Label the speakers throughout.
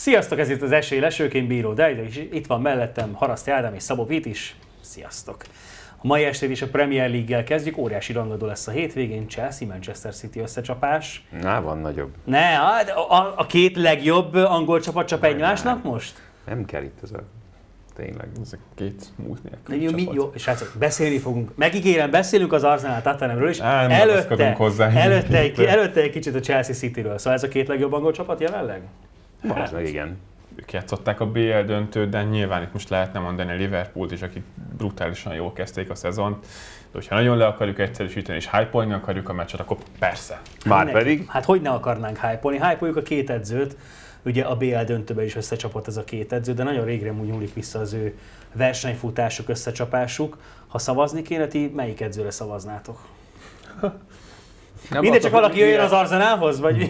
Speaker 1: Sziasztok, ez itt az Esélylesőként Bíró Dávid, és itt van mellettem Haraszti Ádám és Szabó Vít is. Sziasztok! A mai estét is a Premier League-gel kezdjük, óriási rangadó lesz a hétvégén, Chelsea-Manchester City összecsapás.
Speaker 2: Van nagyobb.
Speaker 1: A két legjobb angol csapat csap egymásnak most?
Speaker 2: Nem kell itt ez a... Tényleg.
Speaker 3: Ezek két múlt nélkül csapat.
Speaker 1: Jó, srácok, beszélni fogunk. Megígérem, beszélünk az Arsenal Tottenhamről is. Előtte egy kicsit a Chelsea Cityről. Szóval ez a két legjobb angol csapat jelenleg?
Speaker 2: Valószínűleg igen.
Speaker 3: Ők játszották a BL döntőt, de nyilván itt most lehetne mondani a Liverpoolt is, akik brutálisan jól kezdték a szezont. De hogyha nagyon le akarjuk egyszerűsíteni és hype-olni akarjuk a meccset, akkor persze.
Speaker 2: Márpedig?
Speaker 1: Hát hogy ne akarnánk hype-olni? Hype-oljuk a két edzőt. Ugye a BL döntőben is összecsapott ez a két edző, de nagyon régre nyúlik vissza az ő versenyfutásuk, összecsapásuk. Ha szavazni kéne, ti melyik edzőre szavaznátok? Mindegy, csak valaki jöjjön az Arsenalhoz, vagy?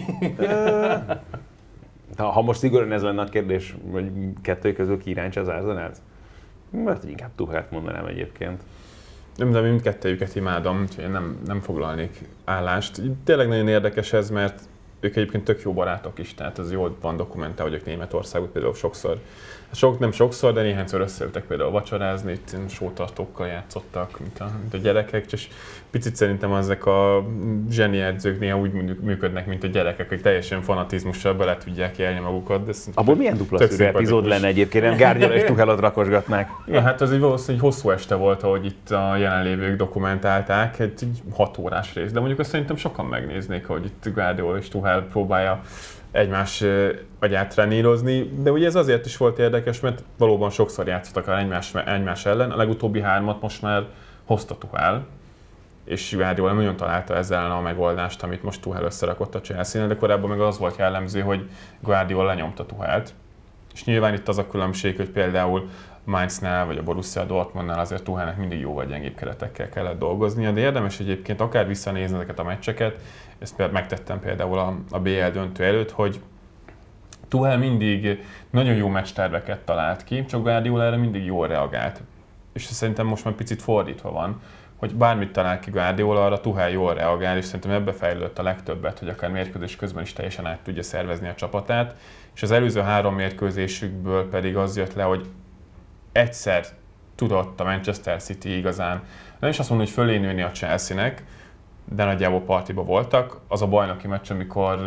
Speaker 2: Ha most szigorúan ez lenne a kérdés, hogy kettő közül ki iráncsa az Arsenalt? Mert inkább Tuchelt mondanám egyébként.
Speaker 3: Nem, de mindkettőjüket imádom, úgyhogy nem foglalnék állást. Tényleg nagyon érdekes ez, mert ők egyébként tök jó barátok is, tehát ez jól van dokumentálva, hogy ők Németországot például sokszor, nem sokszor, de néhányszor összeültek például vacsorázni, itt sótartókkal játszottak, mint a gyerekek, és picit szerintem ezek a zseni edzők néha úgy működnek, mint a gyerekek, hogy teljesen fanatizmussal bele tudják élni magukat. De
Speaker 2: abból milyen dupla szűrő epizód lenne egyébként, nem Guardiola és Tuchelot rakosgatnák?
Speaker 3: Ja, hát az egy valószínűleg hosszú este volt, ahogy itt a jelenlévők dokumentálták, egy 6 órás rész, de mondjuk azt szerintem sokan megnéznék, hogy itt Guardiola és Tuchel próbálja egymás agyát trenírozni, de ugye ez azért is volt érdekes, mert valóban sokszor játszottak el egymás ellen, a legutóbbi 3-at most már hozta Tuchel, és Guardiola nagyon találta ezzel a megoldást, amit most Tuchel összerakott a Chelsea-nél, de korábban meg az volt jellemző, hogy Guardiola lenyomta Tuchelt. És nyilván itt az a különbség, hogy például Mainznál vagy a Borussia Dortmundnál azért Tuchelnek mindig jó vagy gyengébb keretekkel kellett dolgoznia, de érdemes egyébként akár visszanézni ezeket a meccseket, ezt megtettem például a BL döntő előtt, hogy Tuchel mindig nagyon jó meccsterveket talált ki, csak Guardiola erre mindig jól reagált. És szerintem most már picit fordítva van, hogy bármit talál ki Guardiola, arra Tuchel jól reagál, és szerintem ebbe fejlődött a legtöbbet, hogy akár mérkőzés közben is teljesen át tudja szervezni a csapatát. És az előző 3 mérkőzésükből pedig az jött le, hogy egyszer tudott a Manchester City igazán, nem is azt mondom, hogy fölé nőni a Chelsea-nek, de nagyjából partiba voltak. Az a bajnoki meccs, amikor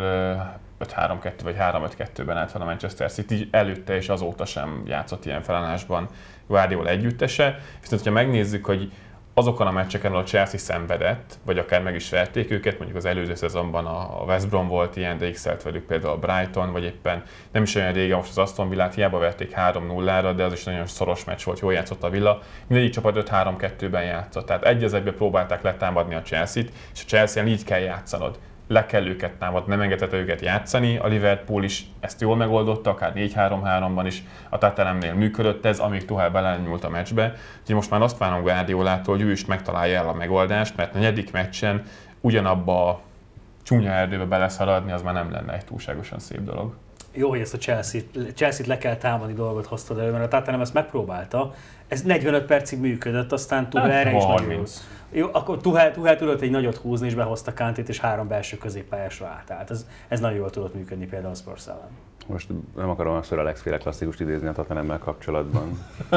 Speaker 3: 5-3-2 vagy 3-5-2-ben állt fel a Manchester City, előtte és azóta sem játszott ilyen felállásban Guardiola együttese. Viszont, hogyha megnézzük, hogy azokon a meccseken, ahol a Chelsea szenvedett, vagy akár meg is verték őket, mondjuk az előző szezonban a West Brom volt ilyen, de x-elt velük például a Brighton, vagy éppen nem is olyan régen most az Aston Villát, hiába verték 3-0-ra, de az is nagyon szoros meccs volt, jól játszott a Villa. Mindegyik csapat 5-3-2-ben játszott, tehát 1-1-be próbálták letámadni a Chelsea-t, és a Chelsea-en így kell játszanod. Le kell őket támadni, nem engedhet őket játszani. A Liverpool is ezt jól megoldotta, akár 4-3-3-ban is, a Tottenhamnél működött ez, amíg Tuchel belenyúlt a meccsbe. Úgyhogy most már azt várom Guardiolától, hogy ő is megtalálja el a megoldást, mert a 4. meccsen ugyanabba a csúnya erdőbe beleszaladni, az már nem lenne egy túlságosan szép dolog.
Speaker 1: Jó, hogy ezt a Chelsea-t le kell támadni dolgot hoztad elő, mert a Tottenham ezt megpróbálta. Ez 45 percig működött, aztán Tuchel erre is nagyon jó. Akkor Tuchel tudott egy nagyot húzni, és behozta Kanté-t, és 3 belső középpályásra átállt. Ez nagyon jól tudott működni például a Spurs ellen.
Speaker 2: Most nem akarom a Sir Alex féle klasszikust idézni a Tottenhammel kapcsolatban.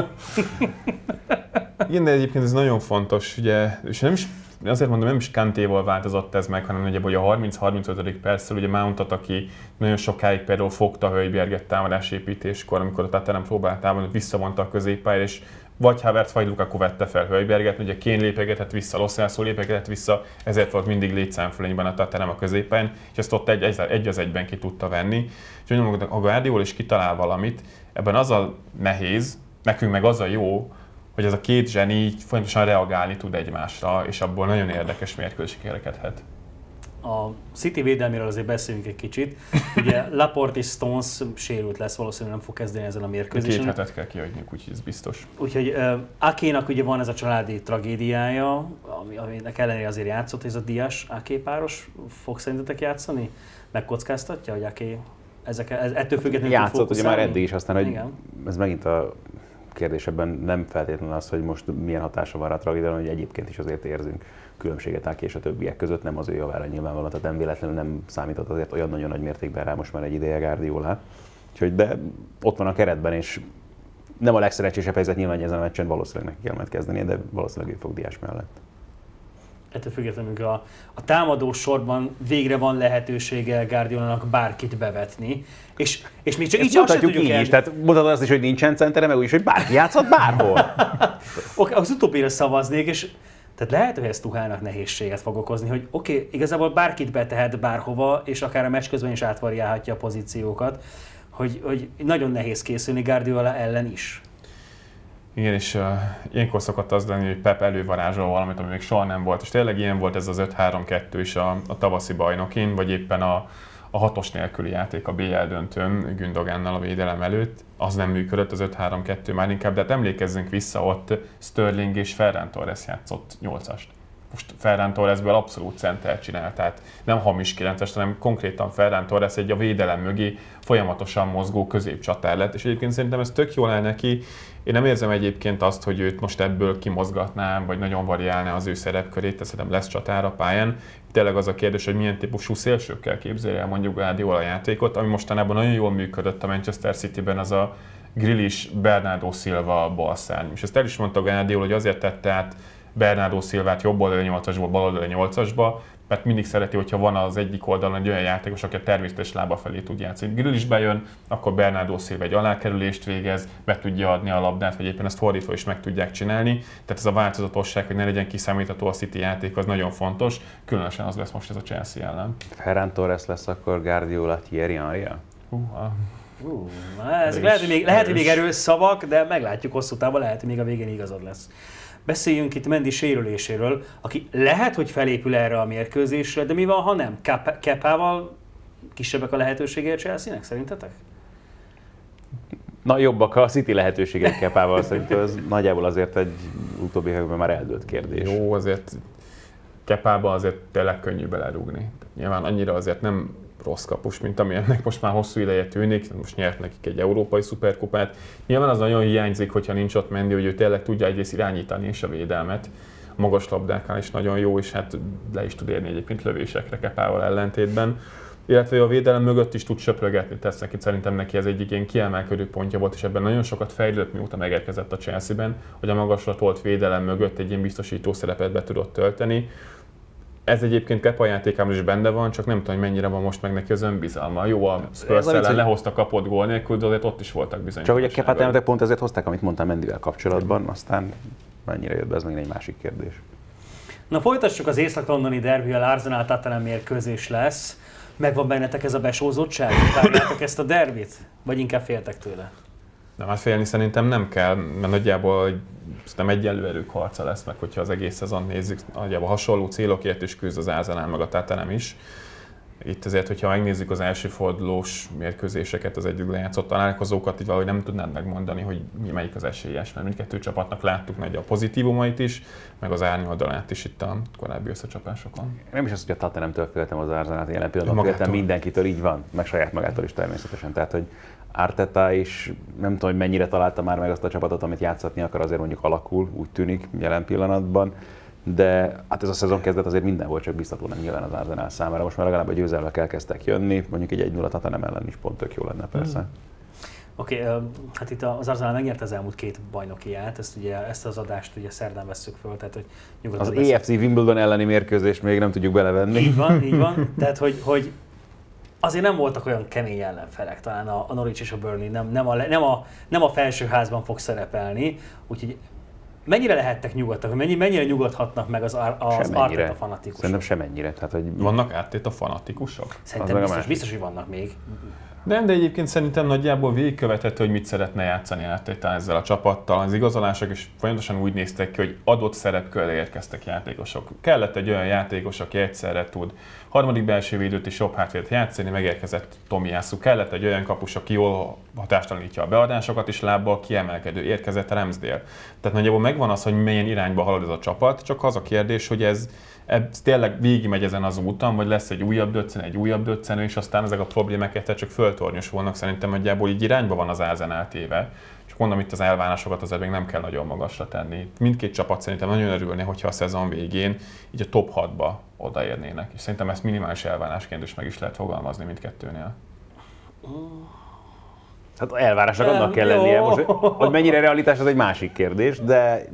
Speaker 3: Igen, de egyébként ez nagyon fontos, ugye, és nem is, azért mondom, nem is Kantéval változott ez meg, hanem ugye, hogy a 30-35. perccel ugye Mountot, aki nagyon sokáig például fogta Højbjerget támadásépítéskor, amikor a Tottenham próbált támadni, visszavonta a középpályára, és vagy Havertz, vagy Lukaku vette fel Højbjerget, ugye Kane lépegetett vissza, Lo Celso lépegetett vissza, ezért volt mindig létszámfölényben a Tottenham a középen, és ezt ott egy az egyben ki tudta venni. És mondjuk, a Guardiola is kitalál valamit, ebben az a nehéz, nekünk meg az a jó, hogy ez a két zseni folyamatosan reagálni tud egymásra, és abból nagyon érdekes mérkőzések kerekedhet.
Speaker 1: A City védelméről azért beszéljünk egy kicsit. Ugye Laporte és Stones sérült lesz, valószínűleg nem fog kezdeni ezen a mérkőzésen.
Speaker 3: 2 hetet kell kiadniuk, úgyhogy ez biztos.
Speaker 1: Úgyhogy Akénak ugye van ez a családi tragédiája, aminek ellenére azért játszott, ez a Dias-Aké páros fog szerintetek játszani? Megkockáztatja, hogy Aké ettől függetlenül
Speaker 2: játszott ugye már eddig is, aztán hogy
Speaker 1: igen.
Speaker 2: Ez megint a kérdés ebben nem feltétlenül az, hogy most milyen hatása van rá a tragédiára, hogy egyébként is azért érzünk különbséget Aké és a többiek között, nem az ő javára nyilvánvalóan, tehát nem véletlenül nem számított azért olyan nagyon nagy mértékben rá most már egy ideje Guardiola. Úgyhogy, de ott van a keretben, és nem a legszerencsésebb helyzet nyilván, hogy ezen a meccsen valószínűleg neki kell majd kezdeni, de valószínűleg ő fog Dias mellett.
Speaker 1: Ettől függetlenül a támadó sorban végre van lehetősége Guardiolának bárkit bevetni, és még csak így azt tudjuk
Speaker 2: így is, tehát mutatod azt is, hogy nincsen centere, meg úgy is, hogy bárki játszhat bárhol.
Speaker 1: Oké, az utóbbira szavaznék, és tehát lehet, hogy ez Tuchelnak nehézséget fog okozni, hogy oké, igazából bárkit betehet bárhova, és akár a meccs közben is átvariálhatja a pozíciókat, hogy nagyon nehéz készülni Guardiola ellen is.
Speaker 3: Igen, és ilyenkor szokott az lenni, hogy Pep elővarázsol valamit, ami még soha nem volt, és tényleg ilyen volt ez az 5-3-2 is a tavaszi bajnokin, vagy éppen a 6-os nélküli játék a BL döntőn Gündogánnal a védelem előtt, az nem működött, az 5-3-2 már inkább, de hát emlékezzünk vissza, ott Sterling és Ferran Torres játszott 8-ast. Most Ferran Torresből abszolút center csinált, tehát nem hamis 9-est, hanem konkrétan Ferran Torres egy a védelem mögé folyamatosan mozgó középcsatár lett, és egyébként szerintem ez tök jól áll neki. Én nem érzem egyébként azt, hogy őt most ebből kimozgatnám, vagy nagyon variálná az ő szerepkörét, de szerintem lesz csatár a pályán. Tényleg az a kérdés, hogy milyen típusú szélsőkkel képzelje el mondjuk Guardiola játékot, ami mostanában nagyon jól működött a Manchester Cityben, az a Grealish, Bernardo Silva balszárny. És ezt el is mondta Guardiola, hogy azért tette át Bernardo Silvát jobb oldali 8-asból bal oldali 8-asba, mert mindig szereti, hogyha van az egyik oldalon egy olyan játékos, aki a természetes lába felé tud játszani. Grealish bejön, akkor Bernardo Silva egy alákerülést végez, be tudja adni a labdát, vagy éppen ezt fordítva is meg tudják csinálni. Tehát ez a változatosság, hogy ne legyen kiszámítható a City játék, az nagyon fontos. Különösen az lesz most ez a Chelsea ellen.
Speaker 2: Ferran Torres lesz akkor Guardiola Thierry Henry-a?
Speaker 1: Lehet, hogy még erős szavak, de meglátjuk hosszú távon, lehet, hogy még a végén igazad lesz. Beszéljünk itt Mendy sérüléséről, aki lehet, hogy felépül erre a mérkőzésre, de mi van, ha nem? Kepával kisebbek a lehetőségei a Chelsea-nek, szerintetek?
Speaker 2: Na, jobbak a City lehetőségek Kepával, szerintem ez nagyjából azért egy utóbbi években már eldőlt kérdés.
Speaker 3: Jó, azért Kepába azért tényleg könnyű belerúgni. Nyilván annyira azért nem rossz kapus, mint ami ennek most már hosszú ideje tűnik, most nyert nekik egy európai szuperkupát. Nyilván az nagyon hiányzik, hogyha nincs ott Mendy, hogy ő tényleg tudja egyrészt irányítani és a védelmet. A magas labdáknál is nagyon jó, és hát le is tud érni egyébként lövésekre Kepával ellentétben. Illetve a védelem mögött is tud söprögetni, tesz neki, szerintem neki ez egyik ilyen kiemelkedő pontja volt, és ebben nagyon sokat fejlődött, mióta megérkezett a Chelsea-ben, hogy a magasra tolt védelem mögött egy ilyen biztosító szerepet be tudott tölteni. Ez egyébként Kepa játékában is benne van, csak nem tudom, hogy mennyire van most meg neki az önbizalma. Jó, a Spurs ellen lehozta kapott gól nélkül, de azért ott is voltak bizonyos.
Speaker 2: Csak hogy a Kepát említettek, pont ezért hozták, amit mondtam Mendyvel kapcsolatban, aztán mennyire jött be, ez még egy másik kérdés.
Speaker 1: Na folytassuk az észak-londoni derbivel, Arsenal-Tottenham mérkőzés lesz. Megvan bennetek ez a besózottság? Várjátok ezt a derbit? Vagy inkább féltek tőle?
Speaker 3: Nem, hát félni szerintem nem kell, mert nagyjából szerintem egyenlő erők harca lesz, meg hogyha az egész szezon nézzük, nagyjából hasonló célokért is küzd az Arsenal meg a Tottenham is. Itt azért, hogyha megnézzük az első fordulós mérkőzéseket, az együtt lejátszott találkozókat, így valahogy nem tudnád megmondani, hogy melyik az esélyes, mert mindkettő csapatnak láttuk nagy a pozitívumait is, meg az árnyoldalát is itt a korábbi összecsapásokon.
Speaker 2: Nem is azt, hogy a Tottenhamtől féltem az Arsenalt, jelen pillanatban féltem mindenkitől, így van, meg saját magától is természetesen. Tehát, hogy Arteta is nem tudom, hogy mennyire találta már meg azt a csapatot, amit játszatni akar, azért mondjuk alakul, úgy tűnik jelen pillanatban. De hát ez a szezon kezdet azért minden volt, csak biztató nem nyilván az Arsenal számára. Most már legalább a győzelmek elkezdtek jönni, mondjuk egy 1-0 Tottenham ellen is pont tök jó lenne persze.
Speaker 1: Oké, hát itt az Arsenal megnyerte az elmúlt 2 bajnokiát, ezt az adást ugye szerdán vesszük föl, tehát hogy nyugodtan
Speaker 2: az EFC Wimbledon elleni mérkőzést még nem tudjuk belevenni.
Speaker 1: Így van, tehát hogy azért nem voltak olyan kemény ellenfelek, talán a Norwich és a Burnley nem a felsőházban fog szerepelni, úgyhogy mennyire lehettek nyugodtak, mennyire nyugodhatnak meg az Arteta fanatikusok?
Speaker 2: Szerintem semennyire. Tehát, hogy
Speaker 3: vannak Arteta fanatikusok?
Speaker 1: Szerintem biztos, hogy vannak még.
Speaker 3: De egyébként szerintem nagyjából végigkövethető, hogy mit szeretne játszani Arteta ezzel a csapattal. Az igazolások is folyamatosan úgy néztek ki, hogy adott szerepkörre érkeztek játékosok. Kellett egy olyan játékos, aki egyszerre tud harmadik belső védőt és jobb hátvédet játszani, megérkezett Tomiyasu. Kellett egy olyan kapus, aki jól hatástalanítja a beadásokat és lábbal kiemelkedő, érkezett Ramsdale. Tehát nagyjából megvan az, hogy milyen irányba halad ez a csapat, csak az a kérdés, hogy ez tényleg végigmegy ezen az úton, vagy lesz egy újabb döccenő, és aztán ezek a problémák csak föltornyosulnak. Szerintem nagyjából így irányba van az Arsenal téve. És mondom, itt az elvárásokat azért még nem kell nagyon magasra tenni. Mindkét csapat szerintem nagyon örülne, hogyha a szezon végén így a top 6-ba odaérnének. És szerintem ezt minimális elvárásként is meg is lehet fogalmazni mindkettőnél.
Speaker 2: Hát elvárásnak annak kell lennie, most, hogy mennyire realitás, az egy másik kérdés, de...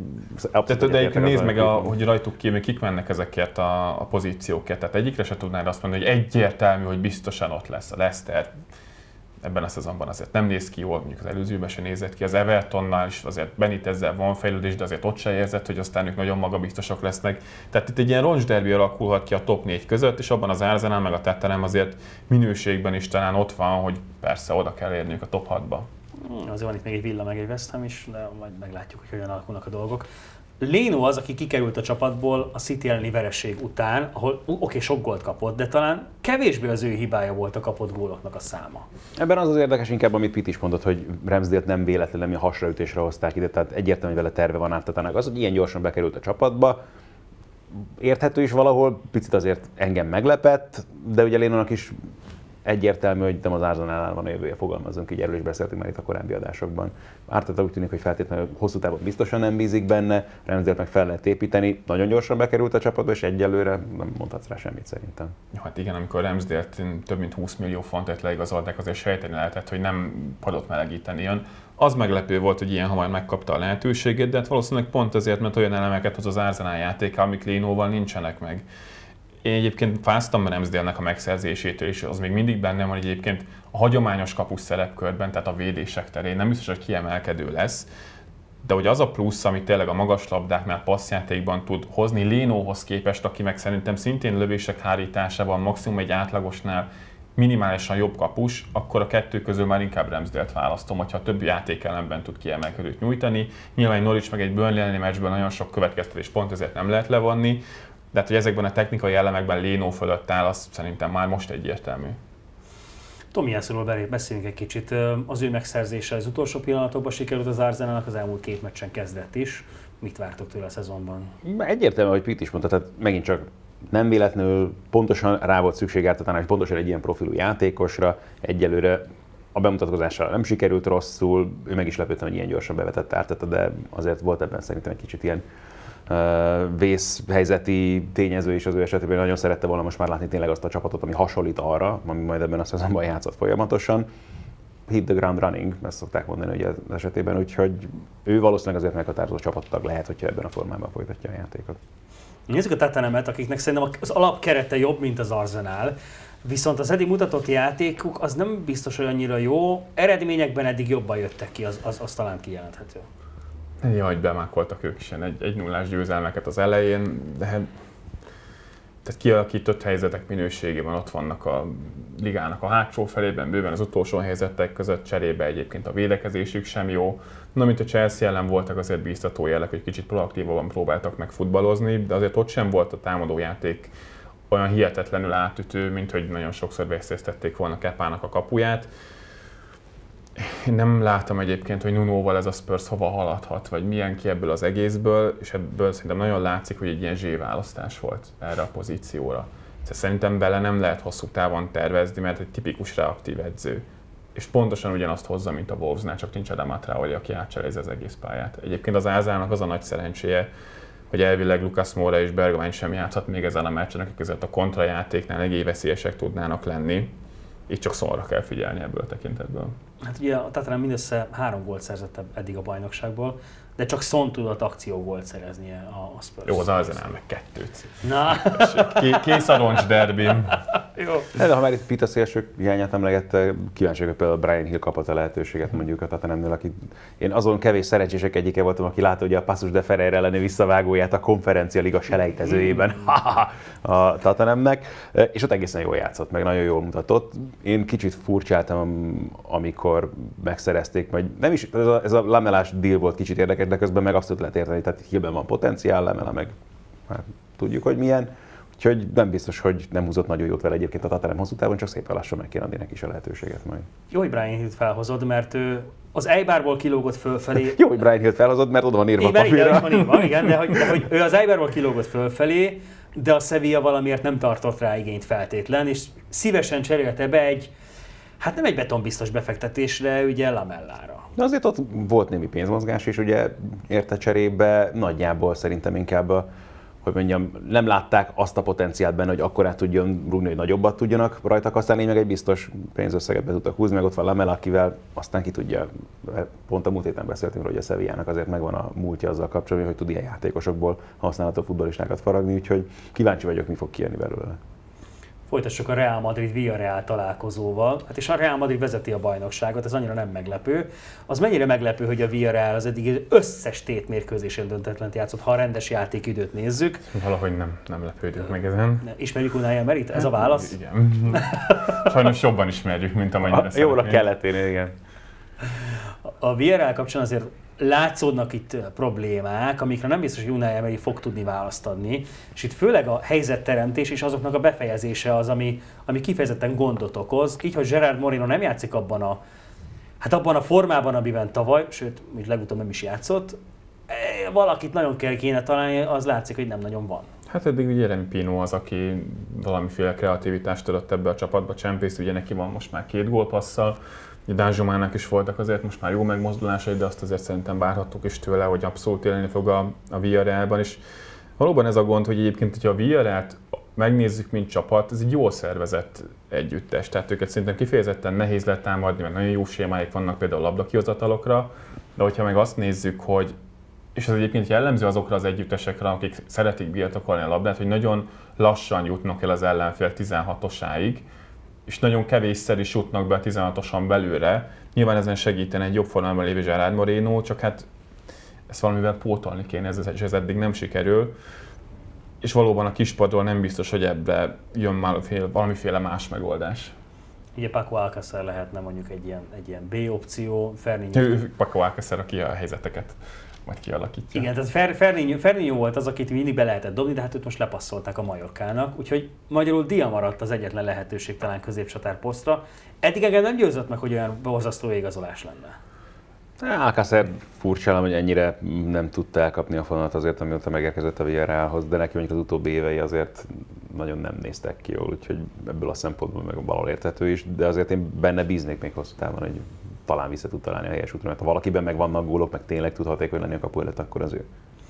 Speaker 3: De nézd meg, hogy rajtuk kik mennek ezekért a pozíciókért. Tehát egyikre se tudnád azt mondani, hogy egyértelmű, hogy biztosan ott lesz a Leicester. Ebben a szezonban azért nem néz ki jól, mondjuk az előzőben se nézett ki. Az Evertonnál is azért Benitezzel van fejlődés, de azért ott se érzett, hogy aztán ők nagyon magabiztosak lesznek. Tehát itt egy ilyen roncsderbi alakulhat ki a top 4 között, és abban az Arsenal meg a Tottenham azért minőségben is talán ott van, hogy persze oda kell érniük a top 6-ba.
Speaker 1: Azért van itt még egy Villa meg egy West Ham is, de majd meglátjuk, hogy hogyan alakulnak a dolgok. Leno az, aki kikerült a csapatból a City elleni vereség után, ahol sok gólt kapott, de talán kevésbé az ő hibája volt a kapott góloknak a száma.
Speaker 2: Ebben az érdekes inkább, amit Pitt is mondott, hogy Ramsdale-t nem véletlenül a hasraütésre hozták ide, tehát egyértelmű, hogy vele terve van Artetának. Az, hogy ilyen gyorsan bekerült a csapatba, érthető is valahol, picit azért engem meglepett, de ugye Lenónak is egyértelmű, hogy nem az Arsenalnál van a jövője, fogalmazunk így, erről is beszéltünk már itt a korábbi adásokban. Arteta úgy tűnik, hogy feltétlenül hosszú távon biztosan nem bízik benne, Ramsdale-t meg fel lehet építeni, nagyon gyorsan bekerült a csapatba, és egyelőre nem mondhatsz rá semmit szerintem.
Speaker 3: Hát igen, amikor Ramsdale-t több mint 20 millió fontért leigazolták, azért sejteni lehetett, hogy nem padot melegíteni jön. Az meglepő volt, hogy ilyen hamar megkapta a lehetőségét, de hát valószínűleg pont azért, mert olyan elemeket hoz az Arsenal játéka, amik Lenoval nincsenek meg. Én egyébként fáztam Ramsdale-nek a megszerzésétől, és az még mindig bennem van, hogy egyébként a hagyományos kapus szerepkörben, tehát a védések terén nem biztos, hogy kiemelkedő lesz, de hogy az a plusz, amit tényleg a magas labdáknál, passzjátékban tud hozni Lenohoz képest, aki meg szerintem szintén lövések hárításában maximum egy átlagosnál minimálisan jobb kapus, akkor a kettő közül már inkább Ramsdale-t választom, hogyha a többi játékelemben tud kiemelkedőt nyújtani. Nyilván Norwich meg egy Burnley elleni meccsben nagyon sok következtetés pont ezért nem lehet levonni, de hát, hogy ezekben a technikai elemekben Leno fölött áll, az szerintem már most egyértelmű.
Speaker 1: Tomiyasu-ról beszélünk egy kicsit. Az ő megszerzése az utolsó pillanatokban sikerült az Arsenalnak, az elmúlt 2 meccsen kezdett is. Mit vártok tőle a szezonban?
Speaker 2: Egyértelmű, hogy Pitt is mondta, tehát megint csak nem véletlenül pontosan rá volt szükség Artetának, pontosan egy ilyen profilú játékosra. Egyelőre a bemutatkozással nem sikerült rosszul, ő meg is lepődtem, hogy ilyen gyorsan bevetett Arteta, de azért volt ebben szerintem egy kicsit ilyen vészhelyzeti tényező is az ő esetében. Nagyon szerette volna most már látni tényleg azt a csapatot, ami hasonlít arra, ami majd ebben a szezonban játszott folyamatosan. Hit the ground running, ezt szokták mondani ugye az esetében, úgyhogy ő valószínűleg azért meghatározó csapattag lehet, hogyha ebben a formában folytatja a játékot.
Speaker 1: Nézzük a Tottenhamet, akiknek szerintem az alapkerete jobb, mint az Arsenal, viszont az eddig mutatott játékuk az nem biztos, hogy annyira jó. Eredményekben eddig jobban jöttek ki, az talán kijelenthető.
Speaker 3: Ja, hogy bemákoltak ők is ilyen 1-0-ás győzelmeket az elején, de tehát kialakított helyzetek minőségében ott vannak a ligának a hátsó felében, bőven az utolsó helyzetek között, cserébe egyébként a védekezésük sem jó. Na, mint a Chelsea ellen voltak azért bíztató jelek, hogy kicsit proaktívabban próbáltak meg futballozni, de azért ott sem volt a támadójáték olyan hihetetlenül átütő, mint hogy nagyon sokszor veszélyeztették volna Kepának a kapuját. Én nem látom egyébként, hogy Nunóval ez a Spurs hova haladhat, vagy milyen ki ebből az egészből, és ebből szerintem nagyon látszik, hogy egy ilyen zsé-választás volt erre a pozícióra. Szerintem bele nem lehet hosszú távon tervezni, mert egy tipikus reaktív edző. És pontosan ugyanazt hozza, mint a Wolvesnál, csak nincs Adama Traoré, aki átcserézi az egész pályát. Egyébként az Arsenalnak az a nagy szerencséje, hogy elvileg Lucas Moura és Bergwijn sem játszhat még ezen a meccsen, akik között a kontrajátéknál egész veszélyesek tudnának lenni. Így csak Sonra kell figyelni ebből a tekintetből.
Speaker 1: Hát ugye a Tottenham mindössze 3 gólt szerzett eddig a bajnokságból, de csak Son tudott akciógólt szereznie a Spurs.
Speaker 3: Jó, az Arsenal meg 2-t.
Speaker 1: Na.
Speaker 3: Kész a roncs derbin.
Speaker 1: Jó.
Speaker 2: De ha már itt Pitt a szélsők hiányát emlegette, kíváncsi vagyok, például Brian Hill kapott a lehetőséget mondjuk a Tottenhamnél, aki én azon kevés szerencsések egyike voltam, aki látta ugye a Passos de Ferreira elleni visszavágóját a Konferencia Liga selejtezőjében a Tottenhamnek, és ott egészen jól játszott, meg nagyon jól mutatott. Én kicsit furcsáltam, amikor megszerezték, vagy nem is, ez a Lamelás deal volt kicsit érdekes, de közben meg abszolút lehet érteni, tehát Hillben van potenciál, Lamela meg hát, tudjuk, hogy milyen. Úgyhogy nem biztos, hogy nem húzott nagyon jót vele egyébként a Tottenham hosszú távon, csak szépen lassan meg kéne adni neki is a lehetőséget majd.
Speaker 1: Jó, hogy Brian Hillt felhozod, mert ő az Eibarból kilógott fölfelé.
Speaker 2: Jó, hogy Brian Hillt felhozod, mert oda van írva a papírra.
Speaker 1: Igen, de hogy ő az Eibarból kilógott fölfelé, de a Sevilla valamiért nem tartott rá igényt feltétlen, és szívesen cserélte be egy, hát nem egy betonbiztos befektetésre, ugye Lamellára.
Speaker 2: De azért ott volt némi pénzmozgás is, ugye érte cserébe, nagyjából szerintem inkább hogy mondjam, nem látták azt a potenciált benne, hogy akkor át tudjon rúgni, hogy nagyobbat tudjanak rajta kaszálni, meg egy biztos pénzösszeget be tudtak húzni, meg ott van Lamela, akivel aztán ki tudja, pont a múlt héten beszéltünk róla, hogy a Sevillának azért megvan a múltja azzal kapcsolatban, hogy tud ilyen játékosokból használható futballistákat faragni, úgyhogy kíváncsi vagyok, mi fog kijönni belőle.
Speaker 1: Folytassuk a Real Madrid-Villarreal találkozóval. Hát és a Real Madrid vezeti a bajnokságot, ez annyira nem meglepő. Az mennyire meglepő, hogy a Villarreal az eddig összes tétmérkőzésen döntetlent játszott, ha a rendes játékidőt nézzük.
Speaker 3: Valahogy nem lepődünk meg ezen.
Speaker 1: Ismerjük Unai Emeryt? Ez a válasz?
Speaker 3: Igen. Sajnos jobban ismerjük, mint amennyire
Speaker 2: jóra kellett érni, igen.
Speaker 1: A Villarreal kapcsán azért látszódnak itt problémák, amikre nem biztos, hogy Unai Emery fog tudni választ adni, és itt főleg a helyzetteremtés és azoknak a befejezése az, ami kifejezetten gondot okoz. Így, hogy Gerard Moreno nem játszik abban a formában, amiben tavaly, sőt, mint legutóbb nem is játszott, valakit nagyon kéne találni, az látszik, hogy nem nagyon van.
Speaker 3: Hát eddig ugye Jeremy Pino az, aki valamiféle kreativitást adott ebbe a csapatba, Csempész, ugye neki van most már 2 gólpasszal, Danjumának is voltak azért most már jó megmozdulásai, de azt azért szerintem várhattuk is tőle, hogy abszolút élni fog a Villarrealban is. Valóban ez a gond, hogy egyébként, hogyha a Villarrealt megnézzük, mint csapat, ez egy jól szervezett együttes, tehát őket szerintem kifejezetten nehéz letámadni, mert nagyon jó sémáik vannak például a labdakihozatalokra, de hogyha meg azt nézzük, hogy és ez egyébként jellemző azokra az együttesekre, akik szeretik birtokolni a labdát, hogy nagyon lassan jutnak el az ellenfél 16-osáig, és nagyon kevésszer is jutnak be a 16-osan belőle. Nyilván ezen segítene egy jobb formában lévő Gerard Moreno, csak hát ezt valamivel pótolni kéne, és ez eddig nem sikerül. És valóban a kispadról nem biztos, hogy ebbe jön valamiféle más megoldás.
Speaker 1: Ugye Paco Alcácer lehetne mondjuk egy ilyen B opció,
Speaker 3: Paco Alcácer, aki a helyzeteket majd kialakítja.
Speaker 1: Igen, tehát Ferninho volt az, akit mindig be lehetett dobni, de hát őt most lepasszolták a Mallorcának, úgyhogy magyarul Dia maradt az egyetlen lehetőség talán középcsatár posztra. Eddig engem nem győzött meg, hogy olyan borzasztó igazolás lenne.
Speaker 2: Alcácer furcsa, hogy ennyire nem tudta elkapni a fonalat azért, amióta megérkezett a Villarrealhoz, de neki mondjuk az utóbbi évei azért nagyon nem néztek ki jól, úgyhogy ebből a szempontból meg valahol érthető is, de azért én benne bíznék még hosszú távon, hogy talán vissza tud találni a helyes útra, mert ha valakiben meg vannak gólok, meg tényleg tud hatékony lenni a kapu előtt, akkor az ő.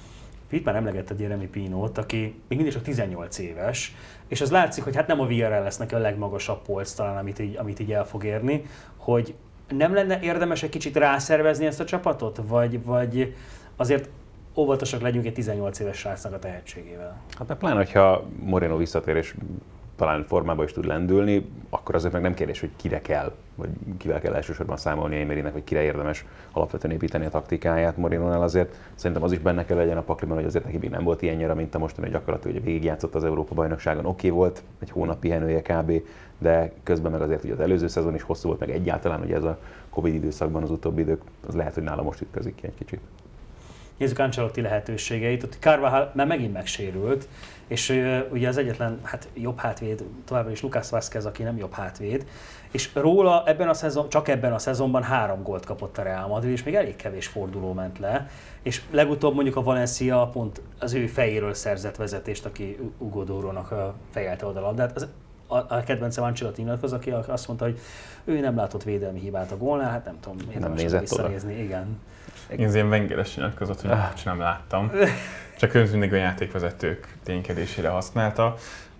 Speaker 1: Itt már emlegetted Jeremy Pinót, aki még mindig csak 18 éves, és az látszik, hogy hát nem a Villarreal lesz neki a legmagasabb polc talán, amit így el fog érni, hogy nem lenne érdemes egy kicsit rászervezni ezt a csapatot, vagy azért óvatosak legyünk egy 18 éves srácnak a tehetségével?
Speaker 2: Hát pláne, hogyha Moreno visszatér és talán formába is tud lendülni, akkor azért meg nem kérdés, hogy kire kell, vagy kivel kell elsősorban számolni Emerynek, vagy kire érdemes alapvetően építeni a taktikáját. Morenónál azért szerintem az is benne kell legyen a pakliban, hogy azért neki még nem volt ilyennyire, mint a mostani, hogy gyakorlatilag ugye végigjátszott az Európa-bajnokságon. Oké volt, egy hónap pihenője kb., de közben meg azért ugye az előző szezon is hosszú volt, meg egyáltalán ugye ez a Covid időszakban az utóbbi idők, az lehet, hogy nála most ütközik ki egy kicsit.
Speaker 1: Nézzük Ancelotti lehetőségeit. Ott Carvajal már megint megsérült, és ugye az egyetlen jobb hátvéd továbbra is Lucas Vázquez, aki nem jobb hátvéd, és róla csak ebben a szezonban 3 gólt kapott a Real Madrid, és még elég kevés forduló ment le, és legutóbb mondjuk a Valencia pont az ő fejéről szerzett vezetést, aki Hugo Dórónak fejelte oda a labdát. A kedvencem Ancelotti nyilatkoz, aki azt mondta, hogy ő nem látott védelmi hibát a gólnál, hát nem tudom,
Speaker 2: nem nézett
Speaker 1: visszanézni, oda. Igen.
Speaker 3: Én az ilyen Wengeres nyilatkozott, hogy nem láttam. Csak ő mindig a játékvezetők ténykedésére használta.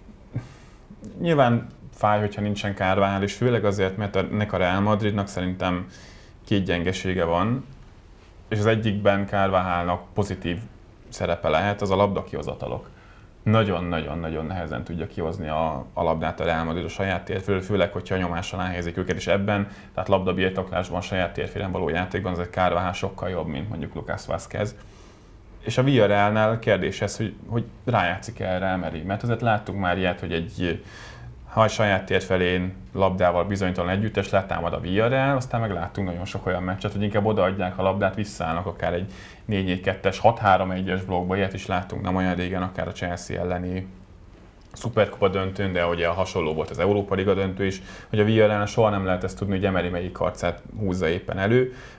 Speaker 3: Nyilván fáj, hogyha nincsen Carvajal, és főleg azért, mert a Real Madridnak szerintem 2 gyengesége van, és az egyikben Carvajalnak pozitív szerepe lehet, az a labdakihozatalok. Nagyon-nagyon-nagyon nehezen tudja kihozni a labdát a Real Madrid a saját térféről, főleg, hogyha nyomás alá helyezik őket is ebben, tehát labdabirtoklásban, saját térfélen való játékban azért Carvajal sokkal jobb, mint mondjuk Lucas Vázquez. És a Villarrealnál kérdés ez, hogy rájátszik erre Emery, mert azért láttuk már ilyet, hogy ha a saját tér felén labdával bizonytalan együttes letámad a Villarreal, aztán meg láttunk nagyon sok olyan meccset, hogy inkább odaadják a labdát, visszaállnak akár egy 4-4-2-es, 6-3-1-es blokkba, ilyet is láttunk nem olyan régen, akár a Chelsea elleni Szuperkupa döntőn, de ugye hasonló volt az Európa Liga döntő is, hogy a Villarreal soha nem lehet ezt tudni, hogy Emery melyik arcát húzza éppen elő,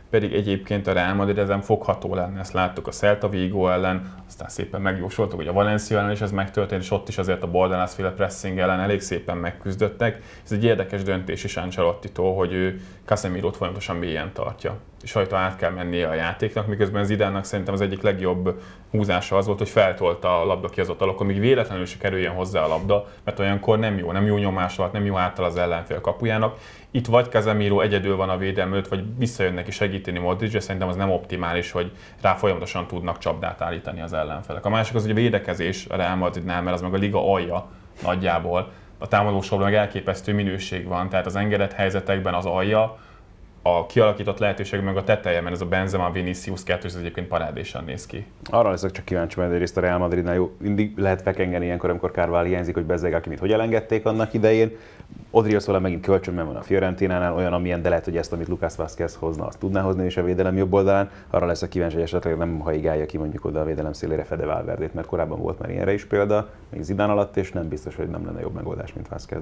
Speaker 3: pedig egyébként a Real Madrid ezen fogható lenne. Ezt láttuk a Celta Vigo ellen, aztán szépen megjósoltuk, hogy a Valencia ellen is ez megtörtént, és ott is azért a Bordalász-féle pressing ellen elég szépen megküzdöttek. Ez egy érdekes döntés is Ancelottitól, hogy ő Casemirót folyamatosan mélyen tartja. És rajta át kell mennie a játéknak, miközben Zidane-nak szerintem az egyik legjobb húzása az volt, hogy feltolta a labda kihozatalakon, míg véletlenül se kerüljön hozzá a labda, mert olyankor nem jó nyomás alatt, nem jó által az ellenfél kapujának. Itt vagy Casemiro egyedül van a védelem előtt, vagy visszajön neki segíteni Modric, de szerintem az nem optimális, hogy rá folyamatosan tudnak csapdát állítani az ellenfelek. A másik az, hogy a védekezés a Real Madridnál, mert az meg a liga alja nagyjából. A támadósorban meg elképesztő minőség van, tehát az engedett helyzetekben az alja, a kialakított lehetőség meg a teteje, mert ez a Benzema, Vinicius kettős, ez egyébként parádésan néz ki.
Speaker 2: Arra leszek csak kíváncsi, mert egyrészt a Real Madridnál jó, mindig lehet fekengeni ilyenkor, amikor Carvalho hiányzik, hogy Bezzeg, akit hogy elengedték annak idején. Odriozola megint kölcsönben van a Fiorentinánál, olyan, amilyen, de lehet, hogy ezt, amit Lucas Vázquez hozna, azt tudná hozni is a védelem jobb oldalán. Arra leszek kíváncsi, hogy esetleg nem haigálja ki mondjuk oda a védelem szélére Fede Valverdét, mert korábban volt már ilyenre is példa, még Zidane alatt, és nem biztos, hogy nem lenne jobb megoldás, mint Vázquez.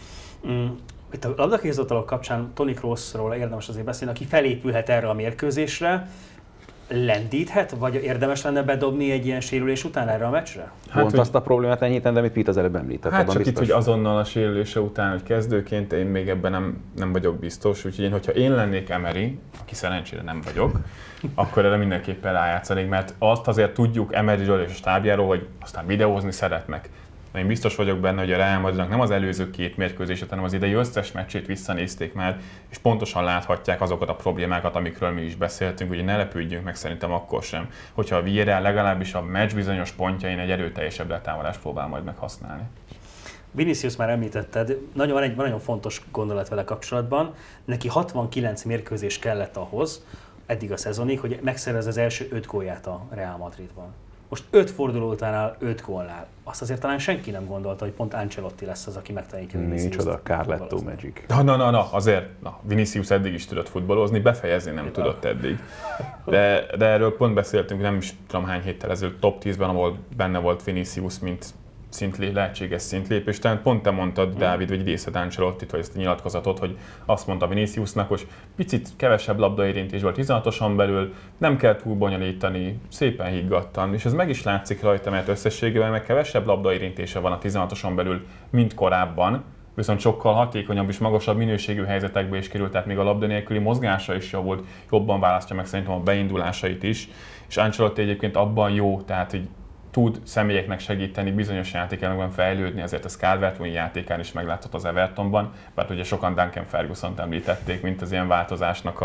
Speaker 1: Itt a labdakihozatalok kapcsán Toni Kroosról érdemes azért beszélni, aki felépülhet erre a mérkőzésre, lendíthet, vagy érdemes lenne bedobni egy ilyen sérülés után erre a meccsre?
Speaker 2: Pont azt a problémát enyhítem, de amit Pete az előbb említett.
Speaker 3: Hát csak itt, hogy azonnal a sérülése után, hogy kezdőként, én még ebben nem vagyok biztos, úgyhogy hogyha én lennék Emery, aki szerencsére nem vagyok, akkor erre mindenképpen rájátszanék, mert azt azért tudjuk Emeryről és a stábjáról, hogy aztán videózni szeretnek. De én biztos vagyok benne, hogy a Real Madridnak nem az előző két mérkőzését, hanem az idei összes meccsét visszanézték már, és pontosan láthatják azokat a problémákat, amikről mi is beszéltünk, hogy ne lepődjünk meg szerintem akkor sem, hogyha a Villarreal legalábbis a meccs bizonyos pontjain egy erőteljesebb letámadást próbál majd meghasználni.
Speaker 1: Vinicius már említetted, van egy nagyon fontos gondolat vele kapcsolatban, neki 69 mérkőzés kellett ahhoz, eddig a szezonig, hogy megszerez az első 5 gólját a Real Madridban. Most 5 forduló után áll 5 gólnál. Azt azért talán senki nem gondolta, hogy pont Ancelotti lesz az, aki megtanítja Vinicius-t.
Speaker 2: Nincs oda Carletto Magic.
Speaker 3: Azért. Vinicius eddig is tudott futballozni, befejezni nem tudott eddig. De erről pont beszéltünk, nem is tudom hány héttel ezelőtt, top 10-ben benne volt Vinicius, mint lehetséges szintlépés. Tehát pont te mondtad, Dávid, vagy idézted Ancelottit, vagy ezt a nyilatkozatot, hogy azt mondta Viniciusnak, hogy picit kevesebb labdaérintés volt 16-oson belül, nem kell túl bonyolítani, szépen higgadtan, és ez meg is látszik rajta, mert összességében meg kevesebb labdaérintése van a 16-oson belül, mint korábban, viszont sokkal hatékonyabb és magasabb minőségű helyzetekbe is került, tehát még a labda nélküli mozgása is javult, jobban választja meg szerintem a beindulásait is, és Ancelotti egyébként abban jó, tehát hogy tud személyeknek segíteni, bizonyos játékában fejlődni, ezért ez Calvert-Lewin játékán is meglátszott az Evertonban, mert ugye sokan Duncan Fergusont említették, mint az ilyen változásnak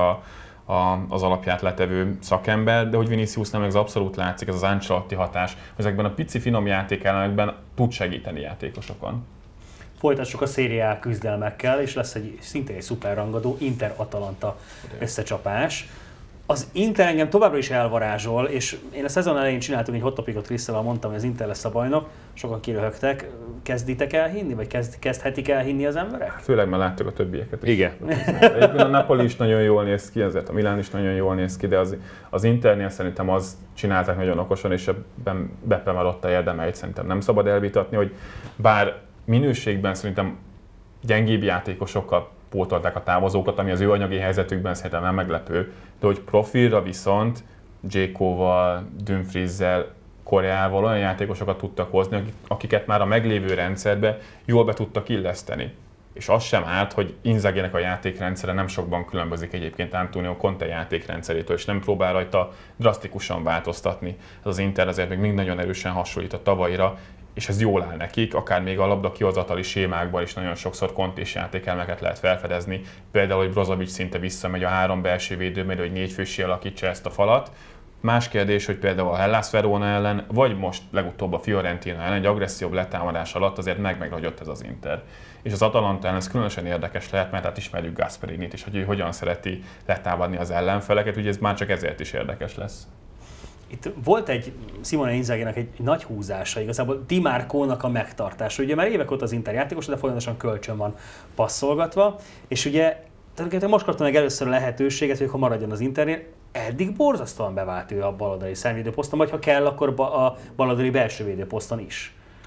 Speaker 3: az alapját letevő szakember, de hogy Vinicius nem, ez abszolút látszik, ez az Ancelotti hatás, hogy ezekben a pici finom játékelemekben tud segíteni játékosokon.
Speaker 1: Folytassuk a Serie A küzdelmekkel, és lesz szintén egy szuperrangadó Inter-Atalanta összecsapás. Az Inter engem továbbra is elvarázsol, és én a szezon elején csináltunk egy hot topicot Krisztával, mondtam, hogy az Inter lesz a bajnok, sokan kiröhögtek. Kezditek el hinni, vagy kezdhetik el hinni az emberek?
Speaker 3: Főleg már láttuk a többieket is.
Speaker 2: Igen.
Speaker 3: Egyébként a Napoli is nagyon jól néz ki, azért a Milán is nagyon jól néz ki, de az Internél szerintem az csinálták nagyon okosan, és ebben Beppe Marotta érdemeit szerintem nem szabad elvitatni, hogy bár minőségben szerintem gyengébb játékosokkal pótolták a távozókat, ami az ő anyagi helyzetükben szerintem nem meglepő, de hogy profilra viszont Dzsékóval, Dumfrieszel, Koreával olyan játékosokat tudtak hozni, akiket már a meglévő rendszerbe jól be tudtak illeszteni. És az sem árt, hogy Inzaghinek a játékrendszere nem sokban különbözik egyébként Antonio Conte játékrendszerétől, és nem próbál rajta drasztikusan változtatni. Ez az Inter azért még mind nagyon erősen hasonlít a tavalyira, és ez jól áll nekik, akár még a labda kihozatali sémákban is nagyon sokszor kontés játékelmeket lehet felfedezni. Például, hogy Brozovic szinte visszamegy a 3 belső védőmérő, hogy 4 főssé alakítsa ezt a falat. Más kérdés, hogy például a Hellas Verona ellen, vagy most legutóbb a Fiorentina ellen egy agresszív letámadás alatt azért meghagyott ez az Inter. És az Atalanta ellen ez különösen érdekes lehet, mert hát ismerjük Gasperinit is, hogy ő hogyan szereti letámadni az ellenfeleket, úgyhogy ez már csak ezért is érdekes lesz.
Speaker 1: Itt volt egy Simone Inzaghinak egy nagy húzása, igazából Di Marcónak a megtartása. Ugye már évek óta az Inter játékos, de folyamatosan kölcsön van passzolgatva, és ugye most kapta meg először a lehetőséget, hogy ha maradjon az Internél, eddig borzasztóan bevált ő a baloldali szárnyvédőposzton, vagy ha kell, akkor a baloldali belső védőposzton is.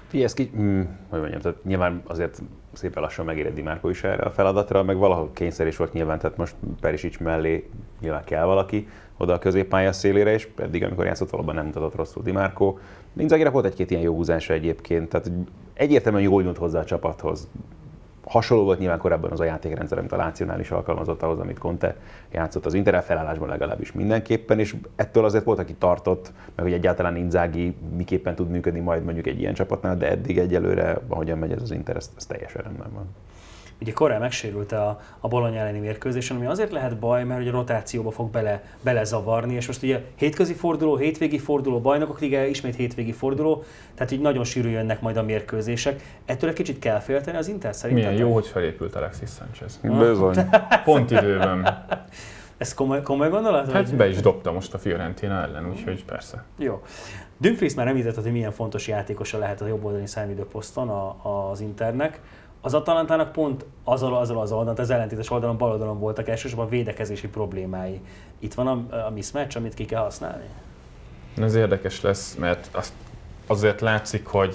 Speaker 2: Hogy mondjam, tehát nyilván azért szépen lassan megéred Di Marco is erre a feladatra, meg valahol kényszer is volt nyilván, tehát most Perisic mellé nyilván kell valaki oda a középpálya szélére, és eddig, amikor játszott, valóban nem mutatott rosszul Di Marco. Inzaghinak volt egy-két ilyen jó húzása egyébként, tehát egyértelműen jól nyújt hozzá a csapathoz. Hasonló volt nyilván korábban az a játékrendszer, amit a Lációnál is alkalmazott ahhoz, amit Conte játszott az Interrel felállásban legalábbis mindenképpen, és ettől azért volt, aki tartott, meg hogy egyáltalán Inzaghi miképpen tud működni majd mondjuk egy ilyen csapatnál, de eddig egyelőre, ahogyan megy ez az Inter, ez teljesen rendben van.
Speaker 1: Ugye Correa megsérült a Bologna elleni mérkőzésen, ami azért lehet baj, mert ugye a rotációba fog belezavarni, és most ugye hétközi forduló, hétvégi forduló, bajnokok ligája, ismét hétvégi forduló, tehát így nagyon sűrűn jönnek majd a mérkőzések. Ettől egy kicsit kell félteni az Inter szerintem?
Speaker 3: Milyen jó, hogy felépült Alexis Sánchez.
Speaker 2: Bizony.
Speaker 3: Pont időben.
Speaker 1: Ez komoly gondolat?
Speaker 3: Hát be is dobta most a Fiorentina ellen, úgyhogy persze.
Speaker 1: Jó. Dumfries már említett, hogy milyen fontos játékosa lehet a jobboldali számvédőposzton az Internek. Az Atalantának pont azon az oldalon, az ellentétes oldalon, bal oldalon voltak elsősorban védekezési problémái. Itt van a mismatch, amit ki kell használni?
Speaker 3: Ez érdekes lesz, mert azért látszik, hogy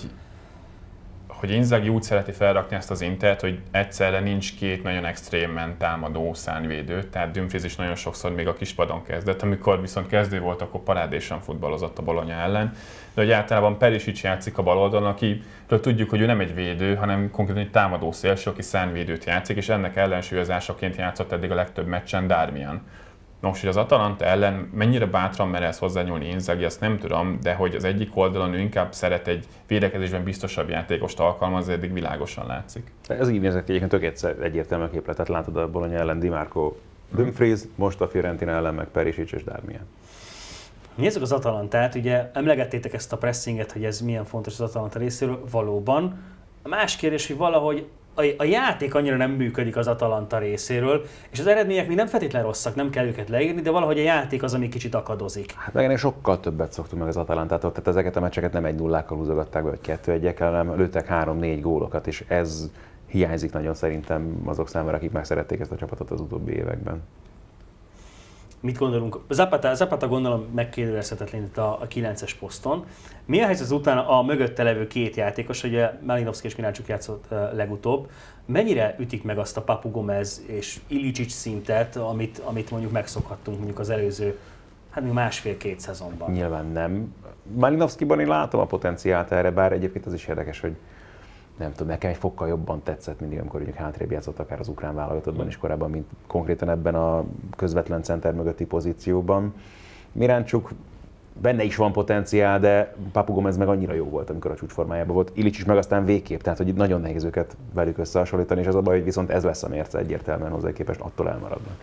Speaker 3: Inzaghi úgy szereti felrakni ezt az Intert, hogy egyszerre nincs két nagyon extrémen támadó szárnyvédő, tehát Dumfries is nagyon sokszor még a kispadon kezdett, amikor viszont kezdő volt, akkor parádésan futballozott a Bologna ellen, de hogy általában Perisic játszik a bal oldalon, akiről tudjuk, hogy ő nem egy védő, hanem konkrétan egy támadó szélső, aki szárnyvédőt játszik, és ennek ellensúlyozásaként játszott eddig a legtöbb meccsen Darmian. Nos, hogy az Atalanta ellen mennyire bátran mer ezt hozzányúlni Inzaghi, azt nem tudom, de hogy az egyik oldalon ő inkább szeret egy védekezésben biztosabb játékost alkalmazni, eddig világosan látszik.
Speaker 2: Ez így nézett egyébként tök egyértelmű képletet, látod a Bologna ellen Di Marco, Dumfries, most a Fiorentina ellen meg Perisic és Darmian.
Speaker 1: Nézzük az Atalantát, ugye emlegettétek ezt a pressinget, hogy ez milyen fontos az Atalanta részéről, valóban. A más kérdés, hogy valahogy a játék annyira nem működik az Atalanta részéről, és az eredmények még nem feltétlenül rosszak, nem kell őket leírni, de valahogy a játék az, ami kicsit akadozik.
Speaker 2: Hát meg ennél sokkal többet szoktunk meg az Atalantától, tehát ezeket a meccseket nem 1-0-kal húzogatták be, vagy 2-1-ekkel, hanem lőttek 3-4 gólokat, és ez hiányzik nagyon szerintem azok számára, akik megszerették ezt a csapatot az utóbbi években.
Speaker 1: Mit gondolunk? Zapata gondolom megkérdőjelezhetetlen itt a 9-es poszton. Mi a helyzet után a mögötte levő két játékos, ugye Malinovszki és Miranchuk játszott legutóbb, mennyire ütik meg azt a Papu Gomez és Ilicic szintet, amit mondjuk megszokhattunk mondjuk az előző másfél-két szezonban?
Speaker 2: Nyilván nem. Malinovszkiban én látom a potenciált erre, bár egyébként az is érdekes, hogy nem tudom, nekem egy fokkal jobban tetszett mindig, amikor mondjuk hátrébb játszott akár az ukrán válogatottban is korábban, mint konkrétan ebben a közvetlen center mögötti pozícióban. Miranchuk benne is van potenciál, de Papu Gomez meg annyira jó volt, amikor a csúcsformájában volt. Ilicic is meg aztán végképp, tehát hogy nagyon nehéz őket velük összehasonlítani, és az a baj, hogy viszont ez lesz a mérce egyértelműen hozzá képest, attól elmaradnak.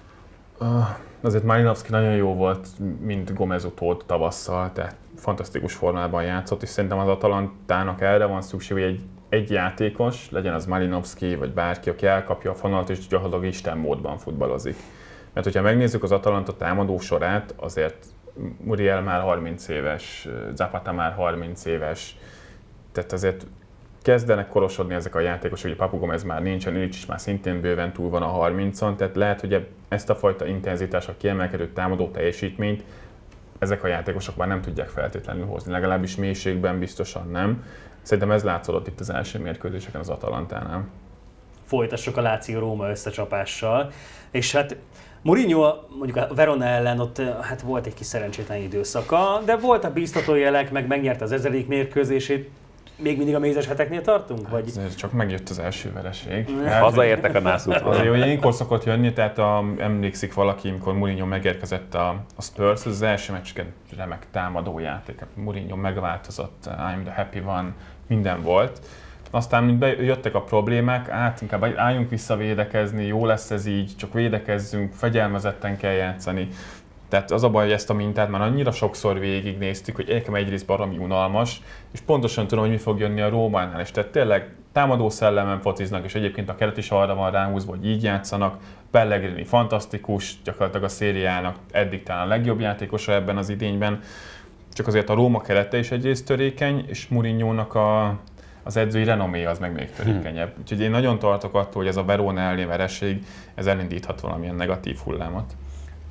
Speaker 3: Azért Malinovszki nagyon jó volt, mint Gomez utód tavasszal, tehát fantasztikus formában játszott, és szerintem az Atalantának erre van szükség, hogy egy játékos, legyen az Malinovszki vagy bárki, aki elkapja a fonalat és gyakorlatilag Isten módban futballozik. Mert hogyha megnézzük az Atalanta támadó sorát, azért Muriel már 30 éves, Zapata már 30 éves, tehát azért kezdenek korosodni ezek a játékosok, hogy Papu Gomez már nincsen, Ilicic is már szintén bőven túl van a 30-on, tehát lehet, hogy ezt a fajta intenzitás, a kiemelkedő támadó teljesítményt ezek a játékosok már nem tudják feltétlenül hozni, legalábbis mélységben biztosan nem. Szerintem ez látszódott itt az első mérkőzéseken az Atalantánál.
Speaker 1: Folytassuk a Láció-Róma összecsapással, és hát Mourinho mondjuk a Verona ellen ott hát volt egy kis szerencsétlen időszaka, de volt a bíztató jelek, meg megnyerte az 1000. mérkőzését. Még mindig a mézes heteknél tartunk? Vagy?
Speaker 3: Ez csak megjött az első vereség.
Speaker 2: Hazaértek a nászútról.
Speaker 3: Azért ugye ilyenkor szokott jönni, tehát emlékszik valaki, amikor Mourinho megérkezett a Spurs, az első meccsken remek támadó játék. Mourinho megváltozott, I'm the happy one, minden volt. Aztán, mint jöttek a problémák, inkább álljunk vissza védekezni, jó lesz ez így, csak védekezzünk, fegyelmezetten kell játszani. Tehát az a baj, hogy ezt a mintát már annyira sokszor végignéztük, hogy nekem egyrészt baromi unalmas, és pontosan tudom, hogy mi fog jönni a Rómánál is. Tehát tényleg támadó szellemen fociznak, és egyébként a keret is arra van ráhúzva, hogy így játszanak. Pellegrini fantasztikus, gyakorlatilag a szériának eddig talán a legjobb játékosa ebben az idényben. Csak azért a Róma kerete is egyrészt törékeny, és Mourinho-nak az edzői renomé az meg még törékenyebb. Úgyhogy én nagyon tartok attól, hogy ez a Verona elleni vereség, ez elindíthat valamilyen negatív hullámot.